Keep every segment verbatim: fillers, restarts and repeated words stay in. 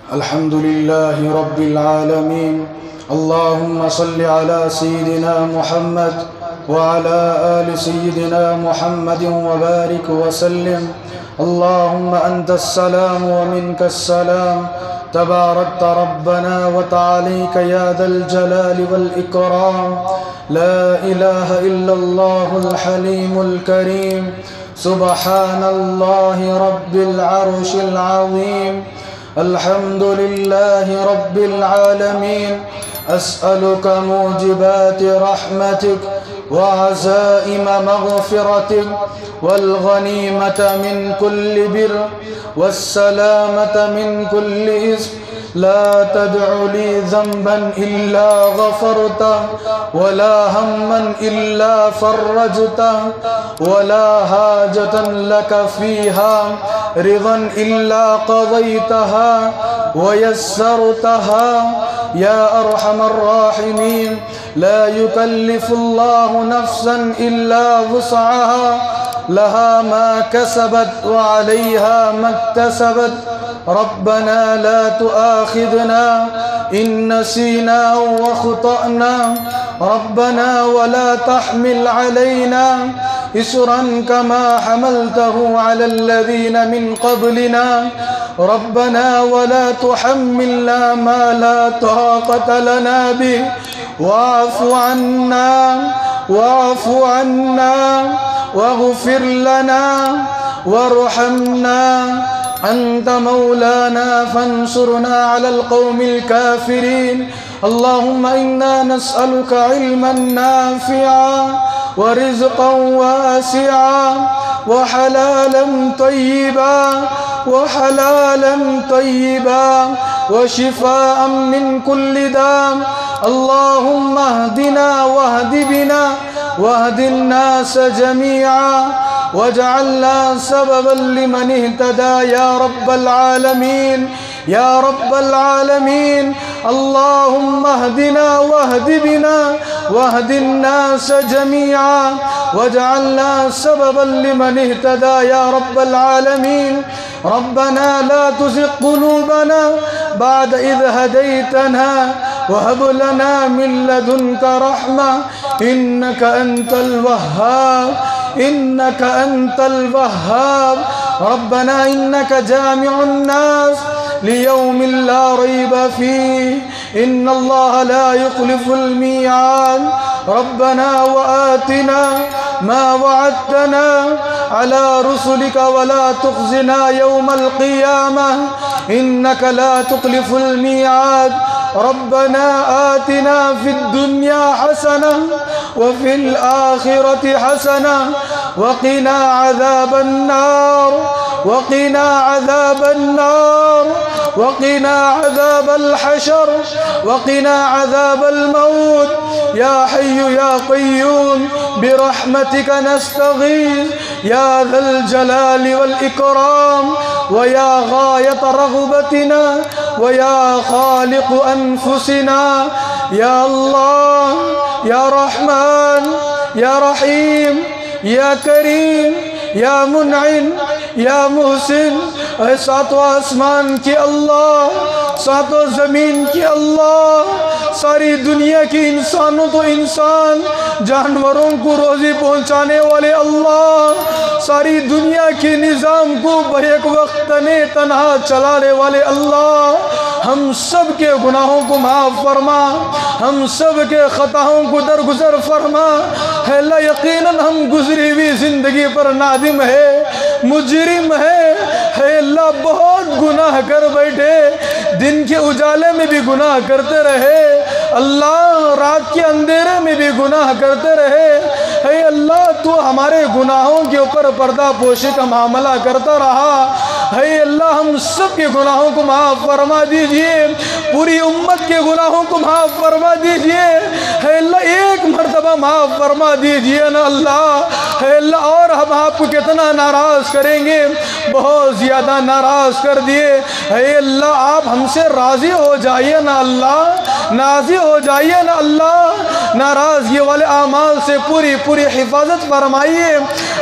अल्हम्दुलिल्लाहि रब्बिल आलमीन। अल्लाहुम्मा सल्लि अला सय्यिदिना मुहम्मद व अला आलि सय्यिदिना मुहम्मदिन व बारिक व सल्लिम। अल्लाहुम्मा अंतस सलाम व मिनकस सलाम तबारकत रब्बना व तआलैका या दल जलाल वल इकराम। ला इलाहा इल्लल्लाहुल हलीमुल करीम। सुब्हानल्लाहि रब्बिल अर्शिल अज़ीम। अल्हम्दुलिल्लाहि रब्बिल आलमीन। अस्अलुका मूजिबात रहमतिक व अज़ाइम मग़फ़िरतिक वल गनीमत मिन कुल्लि बिर वस्सलामत मिन कुल्लि इस्म। ला तदउ ली ज़ंबन इल्ला गफ़रता वला हम्मन इल्ला फ़र्रजता वला हाजतन लक फ़ीहा रिज़न इल्ला क़ज़यतहा व यस्सरतहा या अरहमर राहिमीन। ला युकल्लिफ़ुल्लाहु नफ़्सन इल्ला वुस्अहा लहा मा कसबत व अलैहा मक्तसबत। रब्बना ला तुआखिज़ना इन नसीना व अख़्तअना रब्बना वला तहमिल अलैना इसरन कमा हमलतहु अलल लज़ीना मिन क़ब्लिना रब्बना वला तुहम्मिलना मा ला ताक़त लना बिहि वाअफ़ु अन्ना वाअफ़ु अन्ना वग़फ़िर लना वरहमना अंत मौलाना फंसुरना अलल क़ौमिल काफ़िरीन। अल्लाहुम्मा इन्ना नस्अलुका इल्मन नाफ़िआ व रिज़्क़न वासिआ व हलालन तय्यिबा व हलालन तय्यिबा व शिफ़ाअन मिन कुल्लि दा। अल्लाहुम्मा अहदिना वहदि बिना वहदिन नास जमीआ वजअलना सबबन लिमन इहतदा या रब्बल आलमीन या रब्बल आलमीन। अल्लाहुम्मा अहदिना वहदि बिना वहदिन नास जमीआ वजअलना सबबन लिमन इहतदा या रब्बल आलमीन। रब्बना ला तुज़िग़ क़ुलूबना बअद इज़ हदैतना वहब लना मिन लदुनका रहमा इन्नका अंतल वह्हाब इन्नका अंतल वह्हाब। रब्बना इन्नका जामिउन नास लियौमिन ला रैब फीह इन्नल्लाहा ला युख़्लिफ़ुल मीआद। रब्बना व आतिना मा वअदतना अला रुसुलिका वला तुख़्ज़िना यौमल क़ियामह इन्नका ला तुख़्लिफ़ुल मीआद। रब्बना आतिना फ़िद दुनिया हसना व फ़िल आखिरति हसना व क़िना अज़ाबन नार व क़िना अज़ाबन नार व क़िना अज़ाबल हशर व क़िना अज़ाबल मौत। या हय्यु या क़य्यूम बिरहमतिका नस्तगीथ या ज़ल जलालि वल इकराम व या गायत रग़बतिना व या ख़ालिक़ अनफुसिना। या अल्लाह या रहमान या रहीम या करीम या मुनइम या मुहसिन। ऐ सातों आसमान के अल्लाह सातों ज़मीन के अल्लाह सारी दुनिया के इंसानों तो इंसान जानवरों को रोज़ी पहुँचाने वाले अल्लाह सारी दुनिया के निज़ाम को बैक वक्त तने तनहा चलाने वाले अल्लाह हम सब के गुनाहों को माफ़ फरमा हम सब के ख़ताओं को दरगुजर फरमा। है अल्लाह यकीनन हम गुजरी हुई ज़िंदगी पर नादिम है मुजरिम है। है अल्लाह बहुत गुनाह कर बैठे दिन के उजाले में भी गुनाह करते रहे अल्लाह रात के अंधेरे में भी गुनाह करते रहे। है अल्लाह तू हमारे गुनाहों के ऊपर पर्दा पोशी का मामला करता रहा। है अल्लाह हम सब के गुनाहों को माफ़ फरमा दीजिए पूरी उम्मत के गुनाहों को माफ़ फरमा दीजिए। है अल्लाह एक मरतबा माफ़ फरमा दीजिए ना अल्लाह। है अल्लाह और हम आपको कितना नाराज़ करेंगे बहुत ज़्यादा नाराज़ कर दिए। है अल्लाह आप हमसे राज़ी हो जाइए ना अल्लाह नाज़ी हो जाइए ना अल्लाह। नाराज़गी वाले आमाल से पूरी पूरी हिफाजत फरमाइए।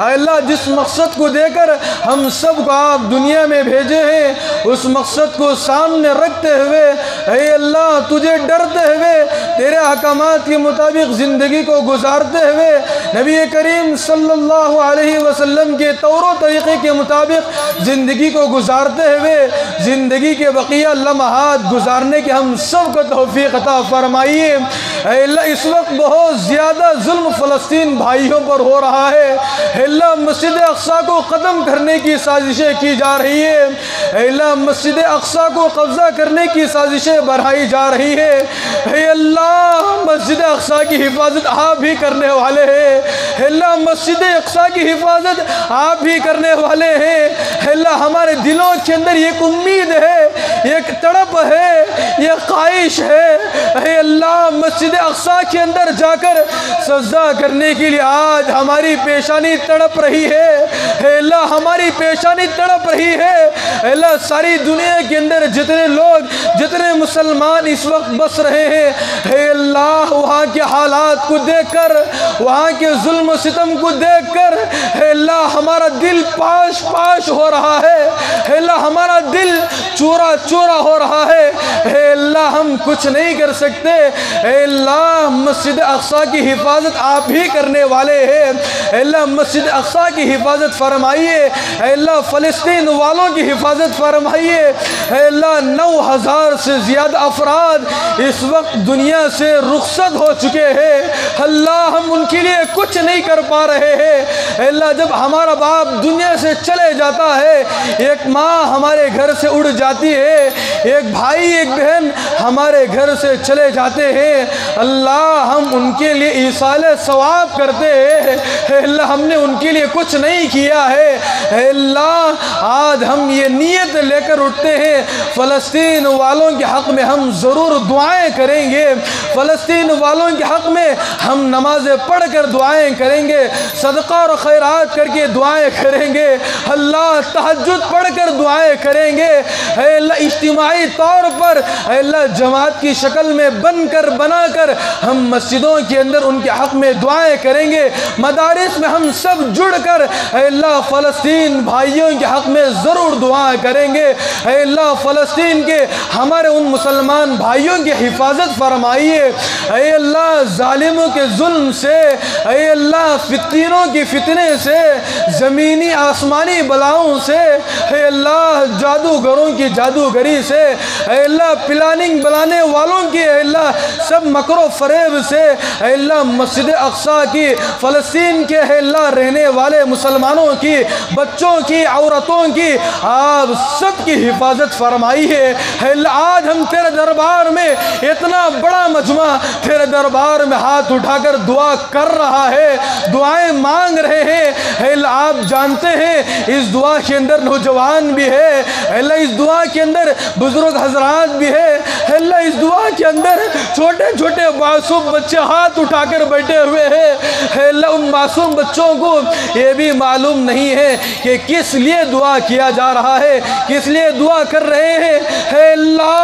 اے اللہ جس مقصد کو دے کر ہم سب کو آپ دنیا میں بھیجے ہیں اس مقصد کو سامنے رکھتے ہوئے اے اللہ تجھے ڈرتے ہوئے تیرے احکامات کے مطابق زندگی کو گزارتے ہوئے نبی کریم صلی اللہ علیہ وسلم کے طور و طریقے کے مطابق زندگی کو گزارتے ہوئے زندگی کے بقیہ لمحات گزارنے کے ہم سب کو توفیق عطا فرمائیے۔ اے اللہ اس وقت بہت زیادہ ظلم فلسطین بھائیوں پر ہو رہا ہے، اے اللہ مسجد اقصی کو ختم کرنے کی سازشیں کی جا رہی ہے، اے اللہ مسجد اقصی کو قبضہ کرنے کی سازشیں بڑھائی جا رہی ہے، اے اللہ مسجد اقصی کی حفاظت آپ ہی کرنے والے ہیں، اے اللہ مسجد اقصی کی حفاظت آپ ہی کرنے والے ہیں، اے اللہ ہمارے دلوں کے اندر ایک امید ہے، ایک تڑپ ہے، ایک خواہش ہے، اے اللہ مسجد اقصی کے اندر جا کر سجدہ کرنے کے لیے آج ہماری پیشانی تڑپ رہی ہے، اے اللہ ہماری پیشانی تڑپ رہی ہے، اے اللہ ساری دنیا کے اندر جتنے لوگ جتنے مسلمان اس وقت بس رہے ہیں، اے اللہ وہاں کے حالات کو دیکھ کر وہاں کے ظلم و ستم کو دیکھ کر اے اللہ ہمارا دل پاش پاش ہو رہا ہے، اے اللہ ہمارا دل چورا چورا ہو رہا ہے، اے اللہ ہم کچھ نہیں کر سکتے، اے اللہ مسجد اقصی کی حفاظت آپ ہی کرنے والے ہیں، اے اللہ مسجد اقصی کی حفاظت فرمائیے، اے اللہ فلسطین والوں کی حفاظت فرمائیے، اے اللہ نو ہزار سے زیادہ افراد اس وقت دنیا سے رخصت ہو چکے ہیں، اللہ ہم ان کے لیے کچھ نہیں کر پا رہے ہیں، اے اللہ جب ہمارا باپ دنیا سے چلے جاتا ہے، ایک ماں ہمارے گھر سے اڑ جاتی ہے، ایک بھائی ایک بہن ہمارے گھر سے چلے جاتے ہیں، اللہ ہم ان کے لیے ایصال ثواب کرتے ہیں، اے اللہ ہم نے ان کے لیے کچھ نہیں کیا ہے، اے اللہ آج ہم یہ نیت لے کر اٹھتے ہیں فلسطین والوں کے حق میں ہم ضرور دعائیں کریں گے، فلسطین والوں کے حق میں ہم نمازیں پڑھ کر دعائیں کریں گے، صدقہ اور خیرات کر کے دعائیں کریں گے، اللہ تہجد پڑھ کر دعائیں کریں گے، اے اللہ اجتماعی طور پر اے اللہ جماعت کی شکل میں بن کر بنا کر ہم مسجدوں کے اندر ان کے حق میں دعائیں کریں گے، مدارس میں ہم سب جڑ کر اے اللہ فلسطین بھائیوں کے حق میں ضرور دعائیں کریں گے، اے اللہ فلسطین کے ہمارے ان مسلمان بھائیوں کی حفاظت فرمائیے، اے اللہ ظالموں کے ظلم سے، اے اللہ فتنوں کی فتنے سے، زمینی آسمانی بلاؤں سے، اے اللہ جادوگروں کی جادوگری سے، اے اللہ پلاننگ بلانے والوں کی اے اللہ سب مکر و فریب سے، اے اللہ مسجد اقصی کی فلسطین کے اے اللہ رہنے والے مسلمانوں کی بچوں کی عورتوں کی آپ سب کی حفاظت فرمائیے، اے اللہ آج ہم تیرے دربار میں اتنا بڑا مجمع تیرے دربار میں ہاتھ اٹھا کر دعا کر رہا ہے، دعائیں مانگ رہے ہیں، اے اللہ آپ جانتے ہیں اس دعا کے اندر نوجوان بھی ہے، اے اللہ اس دعا کے اندر بزرگ حضرات بھی ہے، اے اللہ اس دعا کے اندر چھوٹے چھوٹے معصوم بچے ہاتھ اٹھا کر بیٹھے ہوئے ہیں، اے اللہ ان معصوم بچوں کو یہ بھی معلوم نہیں ہے کہ کس لیے دعا کیا جا رہا ہے، کس لیے دعا کر رہے ہیں، اے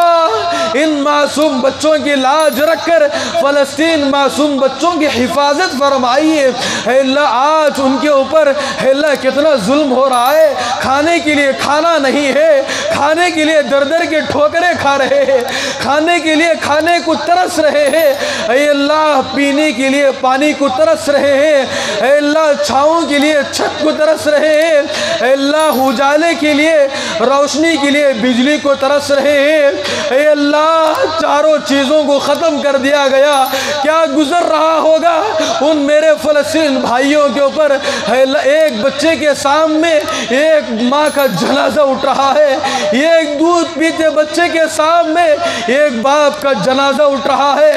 اللہ ان معصوم بچوں کی لاج رکھ کر فلسطین معصوم بچوں کی حفاظت فرمائیے، اے اللہ آج ان کے اوپر اے اللہ کتنا ظلم ہو رہا ہے، کھانے کے لیے کھانا نہیں ہے، کھانے کے لیے در در کے ٹھوکریں کھا رہے ہیں، کھانے کے لیے کھانے کو ترس رہے ہیں، اے اللہ پینے کے لیے پانی کو ترس رہے ہیں، اے اللہ چھاؤں کے لیے چھت کو ترس رہے ہیں، اے اللہ اجالے کے لیے روشنی کے لیے بجلی کو ترس رہے ہیں، اے اللہ چاروں چیزوں کو ختم کر دیا گیا، کیا گزر رہا ہوگا ان میرے فلسطین بھائیوں کے اوپر، اے اللہ ایک بچے کے سامنے ایک ماں کا جنازہ اٹھ رہا ہے، ایک دودھ پیتے بچے کے سامنے ایک باپ کا جنازہ اٹھ رہا ہے،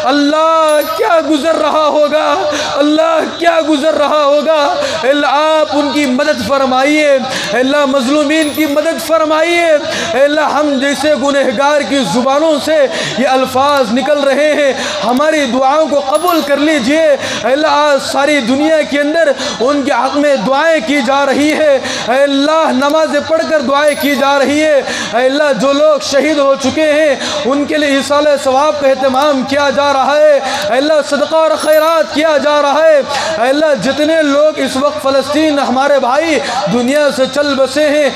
اللہ کیا گزر رہا ہوگا، اللہ کیا گزر رہا ہوگا، اے اللہ آپ ان کی مدد فرمائیے، اے اللہ مظلومین کی مدد فرمائیے، اے اللہ ہم جیسے گنہگار کی زبانوں سے یہ الفاظ نکل رہے ہیں ہماری دعاؤں کو قبول کر لیجئے، اے اللہ آج ساری دنیا کے اندر ان کے حق میں دعائیں کی جا رہی ہے، اے اللہ نمازیں پڑھ کر دعائیں کی جا رہی ہے، اے اللہ اللہ جو لوگ شہید ہو چکے ہیں ان کے لیے ایصال ثواب کا اہتمام کیا جا رہا ہے، اے اللہ صدقہ اور خیرات کیا جا رہا ہے، اے اللہ جتنے لوگ اس وقت فلسطین ہمارے بھائی دنیا سے چل بسے ہیں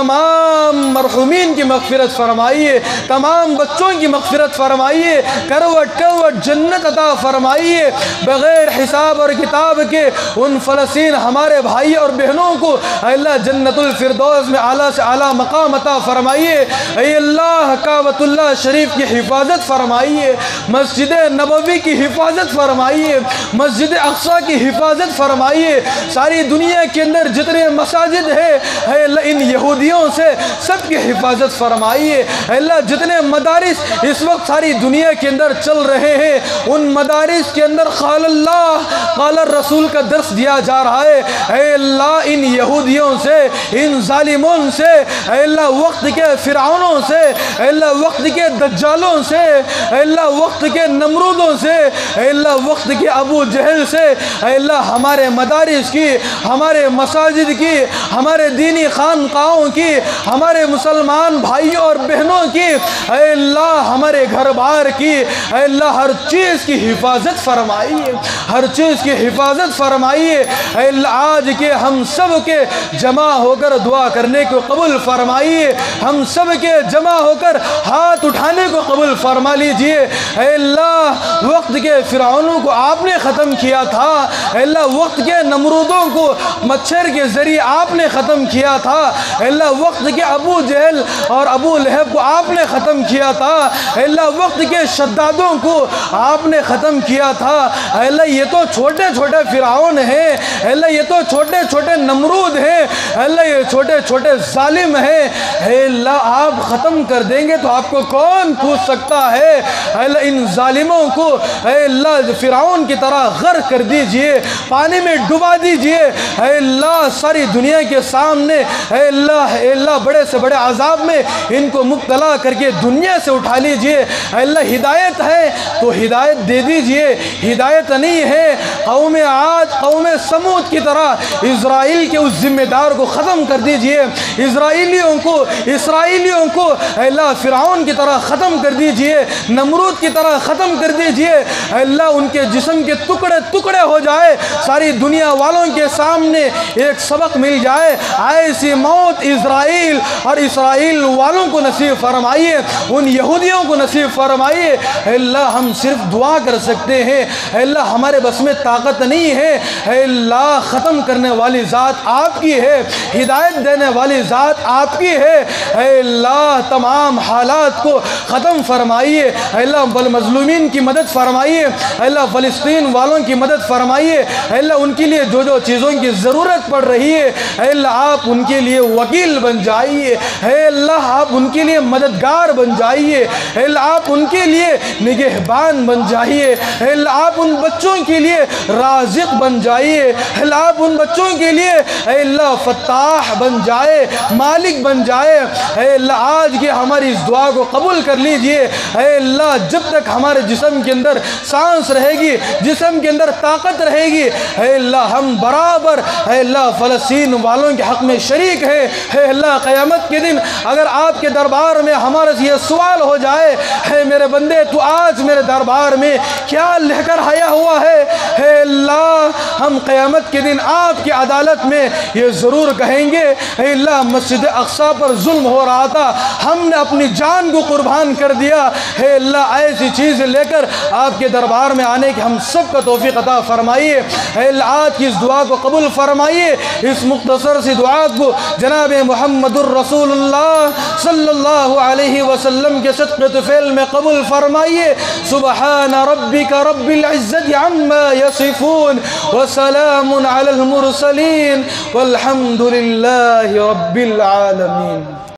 تمام مرحومین کی مغفرت فرمائیے، تمام بچوں کی مغفرت فرمائیے، کروٹ کروٹ جنت عطا فرمائیے، بغیر حساب اور کتاب کے ان فلسطین ہمارے بھائی اور بہنوں کو اے اللہ جنت الفردوس میں اعلیٰ سے اعلیٰ مقام عطا فرمائیے، اے اللہ کعبۃ اللہ شریف کی حفاظت فرمائیے، مسجد نبوی کی حفاظت فرمائیے، مسجد اقصی کی حفاظت فرمائیے، ساری دنیا کے اندر جتنے مساجد ہیں اے اللہ ان یہودیوں سے سب کی حفاظت فرمائیے، اے اللہ جتنے مدارس اس وقت ساری دنیا کے اندر چل رہے ہیں ان مدارس کے اندر قال اللہ قال الرسول کا درس دیا جا رہا ہے، اے اللہ ان یہودیوں سے ان ظالموں سے اے اللہ وقت کے فرعونوں سے اے اللہ وقت کے دجالوں سے اے اللہ وقت کے نمرودوں سے اے اللہ وقت کے ابو جہل سے اے اللہ ہمارے مدارس کی، ہمارے مساجد کی، ہمارے دینی خانقاہوں کی، ہمارے مسلمان بھائیوں اور بہنوں کی، اے اللہ ہمارے گھر بار کی، اے اللہ ہر چیز کی حفاظت فرمائیے، ہر چیز کی حفاظت فرمائیے، اے اللہ آج کے ہم سب کے جمع ہو کر دعا کرنے کو قبول فرمائیے، ہم سب کے جمع ہو کر ہاتھ اٹھانے کو قبول فرما لیجئے، اے اللہ وقت کے فرعونوں کو آپ نے ختم کیا تھا، اے اللہ وقت کے نمرودوں کو مچھر کے ذریعے آپ نے ختم کیا تھا، اے اللہ وقت کے ابو جہل اور ابو لہب کو آپ نے ختم کیا تھا، اے اللہ وقت کے شدادوں کو آپ نے ختم کیا تھا، اے اللہ یہ تو چھوٹے چھوٹے فرعون ہیں، اے اللہ یہ تو چھوٹے چھوٹے نمرود ہیں، اے اللہ یہ چھوٹے چھوٹے ظالم ہیں، اے اللہ آپ ختم کر دیں گے تو آپ کو کون پوچھ سکتا ہے، اے اللہ ان ظالموں کو اے اللہ فرعون کی طرح غرق کر دیجئے، پانی میں ڈبا دیجئے، اے اللہ ساری دنیا کے سامنے اے اللہ اے اللہ بڑے سے بڑے عذاب میں ان کو مبتلا کر کے دنیا سے اٹھا لیجئے، اے اللہ ہدایت ہے تو ہدایت دے دیجئے، ہدایت نہیں ہے قوم عاد قوم سمود کی طرح اسرائیل کے اس ذمہ دار کو ختم کر دیجئے، اسرائیلیوں کو اسرائیلیوں کو اے اللہ فرعون کی طرح ختم کر دیجئے، نمرود کی طرح ختم کر دیجئے، اے اللہ ان کے جسم کے ٹکڑے ٹکڑے ہو جائے، ساری دنیا والوں کے سامنے ایک سبق مل جائے، ایسی موت اسرائیل اور اسرائیل والوں کو نصیب فرمائیے، ان یہودیوں کو نصیب فرمائیے، اے اللہ ہم صرف دعا کر سکتے ہیں، اے اللہ ہمارے بس میں طاقت نہیں ہے، اے اللہ ختم کرنے والی ذات آپ کی ہے، ہدایت دینے والی ذات آپ کی ہے، اے اللہ تمام حالات کو ختم فرمائیے، اے اللہ بالمظلومین کی مدد فرمائیے، اے اللہ فلسطین والوں کی مدد فرمائیے، اے اللہ ان کے لیے جو جو چیزوں کی ضرورت پڑ رہی ہے اے اللہ آپ ان کے لیے وکیل بن جائیے، اے اللہ آپ ان کے لیے مددگار بن جائیے، اے اللہ آپ ان کے لیے نگہبان بن جائیے، اے اللہ آپ ان بچوں کے لیے رازق بن جائیے، اے اللہ آپ ان بچوں کے لیے اے اللہ فتاح بن جائے، مالک بن جائے، اے اللہ آج کے ہماری اس دعا کو قبول کر لیجئے، اے اللہ جب تک ہمارے جسم کے اندر سانس رہے گی، جسم کے اندر طاقت رہے گی، اے اللہ ہم برابر اے اللہ فلسطین والوں کے حق میں شریک ہے، اے اللہ قیامت کے دن اگر آپ کے دربار میں ہمارا یہ سوال ہو جائے، اے میرے بندے تو آج میرے دربار میں کیا لے کر آیا ہوا ہے، اے اللہ ہم قیامت کے دن آپ کی عدالت میں یہ ضرور کہیں گے، اے اللہ مسجد اقصی پر ظلم ہو رہا تھا، ہم نے اپنی جان کو قربان کر دیا، اے اللہ ایسی چیز لے کر آپ کے دربار میں آنے کی ہم سب کا توفیق عطا فرمائیے، اے اللہ آج کی اس دعا کو قبول فرمائیے، اس مختصر سی دعا کو جناب محمد الرسول اللہ صلی اللہ علیہ وسلم کے صدق طفیل میں قبول فرمائیے، سبحان ربک رب العزت عما یصفون وسلام علی المرسلین والحمد للہ رب العالمین۔